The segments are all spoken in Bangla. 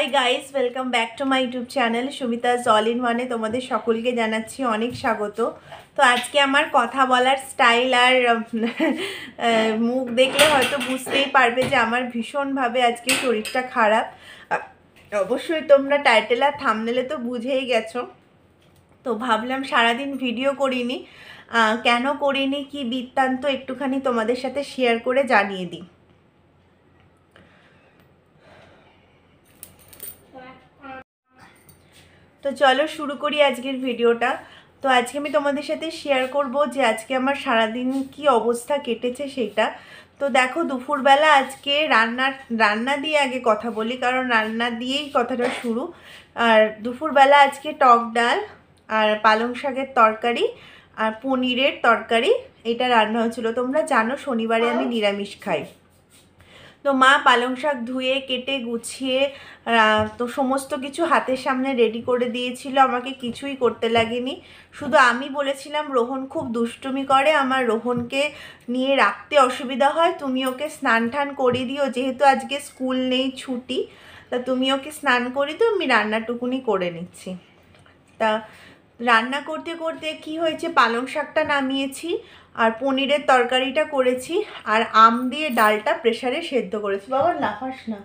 High guys, welcome back to my YouTube channel Sumita's all in ওয়ানে তোমাদের সকলকে জানাচ্ছি অনেক স্বাগত। তো আজকে আমার কথা বলার স্টাইল আর মুখ দেখলে হয়তো বুঝতেই পারবে যে আমার ভীষণভাবে আজকে শরীরটা খারাপ। অবশ্যই তোমরা টাইটেল আর থাম্বনেলে তো বুঝেই গেছো। তো ভাবলাম সারাদিন ভিডিও করিনি, কেন করিনি কি বৃত্তান্ত একটুখানি তোমাদের সাথে শেয়ার করে জানিয়ে দিই। তো চলো শুরু করি আজকের ভিডিওটা। তো আজকে আমি তোমাদের সাথে শেয়ার করব যে আজকে আমার সারাদিন কি অবস্থা কেটেছে সেটা। তো দেখো, দুপুরবেলা আজকে রান্না দিয়ে আগে কথা বলি, কারণ রান্না দিয়েই কথাটা শুরু। আর দুপুরবেলা আজকে টক ডাল আর পালং শাকের তরকারি আর পনিরের তরকারি এটা রান্না হয়েছিল। তোমরা জানো শনিবারে আমি নিরামিষ খাই। তো মা পালং শাক ধুয়ে কেটে গুছিয়ে তো সমস্ত কিছু হাতের সামনে রেডি করে দিয়েছিল, আমাকে কিছুই করতে লাগেনি। শুধু আমি বলেছিলাম রোহন খুব দুষ্টুমি করে, আমার রোহনকে নিয়ে রাখতে অসুবিধা হয়, তুমি ওকে স্নান টান করিয়ে দিও, যেহেতু আজকে স্কুল নেই, ছুটি, তা তুমি ওকে স্নান করিয়ে দিও, আমি রান্নাটুকুনি করে নিচ্ছি। তা রান্না করতে করতে কি হয়েছে, পালং শাকটা নামিয়েছি আর পনিরের তরকারিটা করেছি আর আম দিয়ে ডালটা প্রেসারে সেদ্ধ করেছি। বাবা লাফাস না।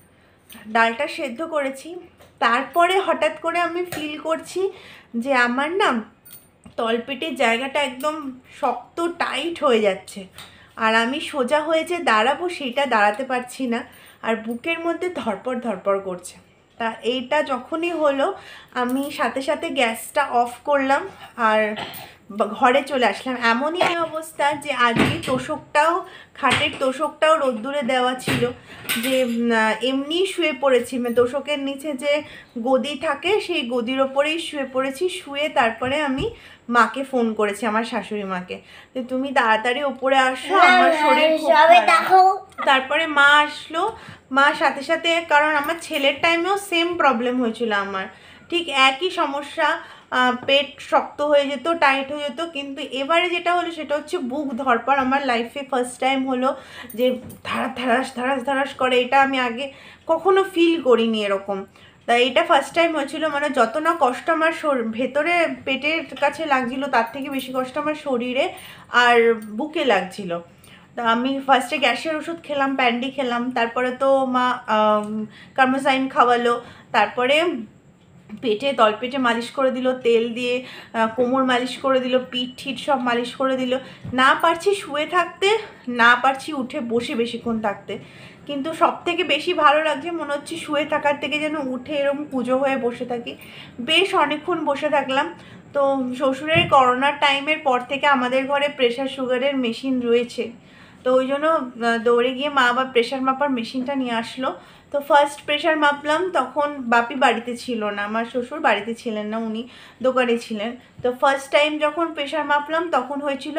ডালটা সেদ্ধ করেছি। তারপরে হঠাৎ করে আমি ফিল করছি যে আমার না তলপেটের জায়গাটা একদম শক্ত টাইট হয়ে যাচ্ছে, আর আমি সোজা হয়ে যে দাঁড়াবো সেইটা দাঁড়াতে পারছি না, আর বুকের মধ্যে ধরপড় ধরপড় করছে। তা এইটা যখনই হলো আমি সাথে সাথে গ্যাসটা অফ করলাম আর ঘরে চলে আসলাম। এমনই অবস্থা যে আজকে তোষকটাও, খাটের তোষকটাও রোদ্দুরে দেওয়া ছিল, যে এমনি শুয়ে পড়েছি, তোষকের নিচে যে গদি থাকে সেই গদির ওপরেই শুয়ে পড়েছি। শুয়ে তারপরে আমি মাকে ফোন করেছি, আমার শাশুড়ি মাকে, যে তুমি তাড়াতাড়ি ওপরে আসো, আমার শরীর খুব খারাপ। তারপরে মা আসলো। মা সাথে সাথে, কারণ আমার ছেলের টাইমেও সেম প্রবলেম হয়েছিল, আমার ঠিক একই সমস্যা, পেট শক্ত হয়ে যেত, টাইট হয়ে যেত। কিন্তু এবারে যেটা হলো সেটা হচ্ছে বুক ধরপড়। আমার লাইফে ফার্স্ট টাইম হলো যে ধারাস ধারাস ধারাস করে, এটা আমি আগে কখনো ফিল করিনি এরকম। তা এটা ফার্স্ট টাইম হয়েছিল। মানে যত না কষ্ট আমার ভেতরে পেটের কাছে লাগছিল, তার থেকে বেশি কষ্ট আমার শরীরে আর বুকে লাগছিল। তা আমি ফার্স্টে গ্যাসের ওষুধ খেলাম, প্যান্ডি খেলাম, তারপরে তো মা কার্মোসাইন খাওয়ালো, তারপরে পেটে তলপেটে মালিশ করে দিল তেল দিয়ে, কোমর মালিশ করে দিল, পিঠ ঠিট সব মালিশ করে দিল। না পারছি শুয়ে থাকতে, না পারছি উঠে বসে বেশিক্ষণ থাকতে, কিন্তু সব থেকে বেশি ভালো লাগছে মনে হচ্ছে শুয়ে থাকার থেকে যেন উঠে এরকম পুজো হয়ে বসে থাকি। বেশ অনেকক্ষণ বসে থাকলাম। তো শ্বশুরের করোনার টাইমের পর থেকে আমাদের ঘরে প্রেশার সুগারের মেশিন রয়েছে, তো ওই জন্য দৌড়ে গিয়ে মা আবার প্রেশার মাপার মেশিনটা নিয়ে আসলো। তো ফার্স্ট প্রেশার মাপলাম, তখন বাপি বাড়িতে ছিল না, আমার শ্বশুর বাড়িতে ছিলেন না, উনি দোকানে ছিলেন। তো ফার্স্ট টাইম যখন প্রেশার মাপলাম তখন হয়েছিল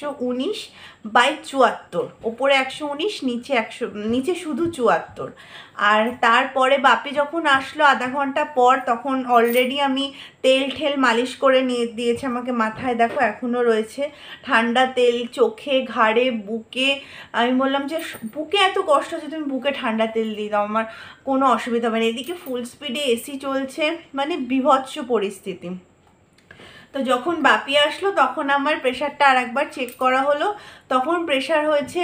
119/74, ওপরে 119, নিচে শুধু 74। আর তারপরে বাপি যখন আসলো আধা ঘন্টা পর, তখন অলরেডি আমি তেল ঠেল মালিশ করে নিয়ে দিয়েছে আমাকে মাথায়, দেখো এখনও রয়েছে ঠান্ডা তেল চোখে, ঘাড়ে, বুকে। আমি বললাম যে বুকে এত কষ্ট হচ্ছে, তুমি বুকে ঠান্ডা তেল দিয়ে দাও, আমার কোনো অসুবিধা হবে না। এদিকে ফুল স্পিডে এসি চলছে, মানে বিভৎস পরিস্থিতি। তো যখন বাপি আসলো তখন আমার প্রেশারটা আর একবার চেক করা হলো, তখন প্রেশার হয়েছে,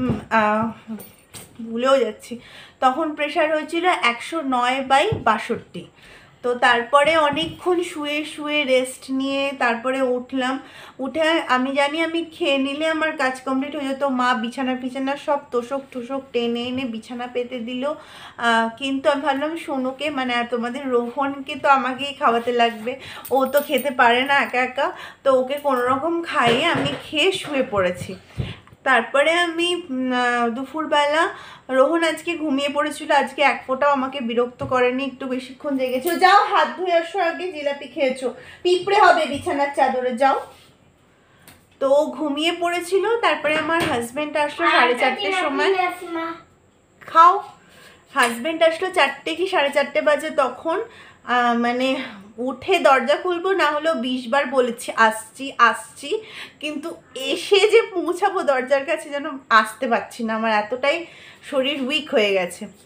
ভুলেও যাচ্ছি, তখন প্রেশার হয়েছিল 109/62। তো তারপরে অনেকক্ষণ শুয়ে শুয়ে রেস্ট নিয়ে তারপরে উঠলাম। উঠে আমি জানি আমি খেয়ে নিলে আমার কাজ কমপ্লিট হয়ে যেত, মা বিছানা সব তোষক টোষক টেনে এনে বিছানা পেতে দিল। কিন্তু আমি ভাবলাম সোনুকে, মানে তোমাদের রোহনকে তো আমাকেই খাওয়াতে লাগবে, ও তো খেতে পারে না একা একা, তো ওকে কোনোরকম খাইয়ে আমি খেয়ে শুয়ে পড়েছি। তারপরে আমি দুপুরবেলা, রোহন আজকে ঘুমিয়ে পড়েছিল, আজকে এক ফোঁটাও আমাকে বিরক্ত করেনি, একটু বেশিক্ষণ জেগেছো। যাও হাত ধুয়ে আসো, আগে জিলাপি খেয়েছো, পিঁপড়ে হবে বিছানার চাদরে, যাও। তো ও ঘুমিয়ে পড়েছিল। তারপরে আমার হাজব্যান্ড আসলো 4:30টার সময়, খাও। হাজব্যান্ড আসলো 4টে কি 4:30 বাজে, তখন মানে উঠে দরজা খুলবো না হলেও 20 বার বলেছি আসছি আসছি, কিন্তু এসে যে পৌঁছাবো দরজার কাছে যেন আসতে পারছি না, আমার এতটাই শরীর উইক হয়ে গেছে। তো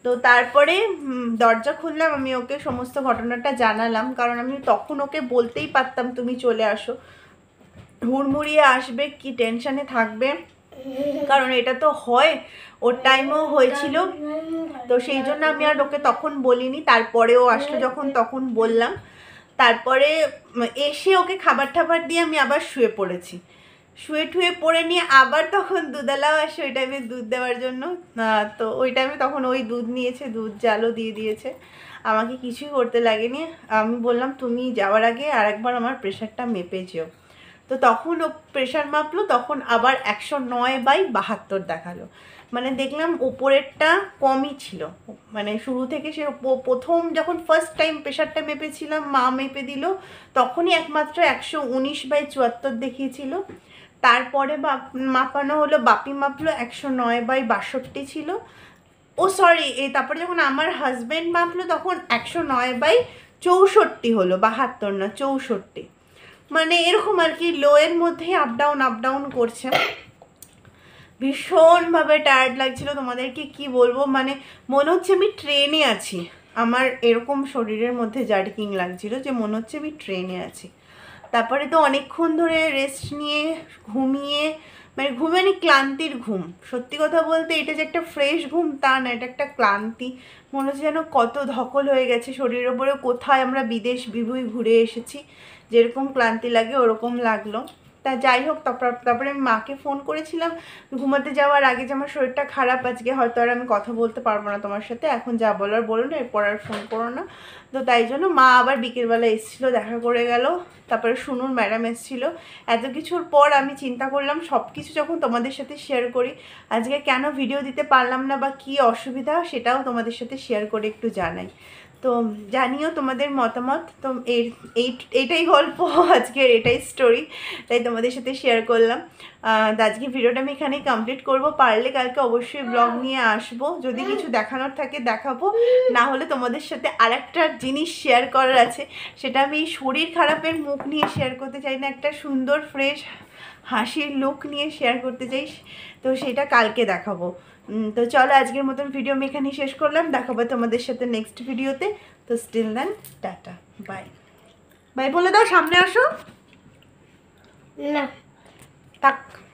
তো তারপরে দরজা খুললাম, আমি ওকে সমস্ত ঘটনাটা জানালাম, কারণ আমি তখন ওকে বলতেই পারতাম তুমি চলে আসো, হুড়মুড়িয়ে আসবে, কি টেনশানে থাকবে, কারণ এটা তো হয়, ওর টাইমেও হয়েছিল। তো সেই জন্য আমি আর ওকে তখন বলিনি, তারপরেও আসলো যখন তখন বললাম। তারপরে এসে ওকে খাবার টাবার দিয়ে আমি আবার শুয়ে পড়েছি, শুয়ে ঠুয়ে পড়ে নিয়ে আবার তখন দুধওয়ালাও আসে ওই টাইমে দুধ দেওয়ার জন্য। তো ওই টাইমে তখন ওই দুধ নিয়েছে, দুধ জালও দিয়ে দিয়েছে, আমাকে কিছুই করতে লাগেনি। আমি বললাম তুমি যাওয়ার আগে আরেকবার আমার প্রেশারটা মেপে যেও। তো তখন ও প্রেশার মাপলো, তখন আবার 109/72 দেখালো। মানে দেখলাম ওপরেরটা কমই ছিল, মানে শুরু থেকে সে প্রথম যখন ফার্স্ট টাইম প্রেশারটা মেপেছিলাম, মা মেপে দিল, তখনই একমাত্র 119/74 দেখিয়েছিল। তারপরে মাপানো হলো, বাপি মাপলো 109/62 ছিল। ও সরি, তারপরে যখন আমার হাজব্যান্ড মাপলো তখন 109/64 হলো, 72 না 64। মানে এরকম আর কি, লোয়ের মধ্যেই আপ ডাউন করছে। ভীষণভাবে টায়ার্ড লাগছিল, তোমাদেরকে কি বলবো, মানে মনে হচ্ছে আমি ট্রেনে আছি। আমার এরকম শরীরের মধ্যে জার্কিং লাগছিল যে মনে হচ্ছে আমি ট্রেনে আছি। তারপরে তো অনেকক্ষণ ধরে রেস্ট নিয়ে ঘুমিয়ে, মানে ঘুমানি ক্লান্তির ঘুম, সত্যি কথা বলতে এটা যে একটা ফ্রেশ ঘুম তা না, এটা একটা ক্লান্তি, মনে হচ্ছে যেন কত ধকল হয়ে গেছে শরীরের ওপরে, কোথায় আমরা বিদেশ বিভুই ঘুরে এসেছি, যেরকম ক্লান্তি লাগে ওরকম লাগলো। তা যাই হোক, তারপরে আমি মাকে ফোন করেছিলাম ঘুমাতে যাওয়ার আগে যে আমার শরীরটা খারাপ, আজকে হয়তো আর আমি কথা বলতে পারবো না তোমার সাথে, এখন যা বলার বলো না, এরপর আর ফোন করো না। তো তাই জন্য মা আবার বিকেলবেলা এসেছিলো, দেখা করে গেল। তারপরে শুনুন ম্যাডাম এসেছিলো। এত কিছুর পর আমি চিন্তা করলাম সব কিছু যখন তোমাদের সাথে শেয়ার করি, আজকে কেন ভিডিও দিতে পারলাম না বা কী অসুবিধা সেটাও তোমাদের সাথে শেয়ার করে একটু জানাই। তো জানিও তোমাদের মতামত। তো এইটাই গল্প আজকের, এটাই স্টোরি, তাই তোমাদের সাথে শেয়ার করলাম। আজকে ভিডিওটা আমি এখানেই কমপ্লিট করব, পারলে কালকে অবশ্যই ব্লগ নিয়ে আসবো, যদি কিছু দেখানোর থাকে দেখাবো, না হলে তোমাদের সাথে আরেকটা জিনিস শেয়ার করার আছে, সেটা আমি শরীর খারাপের মুখ নিয়ে শেয়ার করতে চাই না, একটা সুন্দর ফ্রেশ হাসির লুক নিয়ে শেয়ার করতে চাই, তো সেটা কালকে দেখাবো। তো চলো আজকের মতন ভিডিও আমি এখানেই শেষ করলাম, দেখাবো তোমাদের সাথে নেক্সট ভিডিওতে। তো still then tata, bye bye বলে দাও, সামনে আসো না থাক।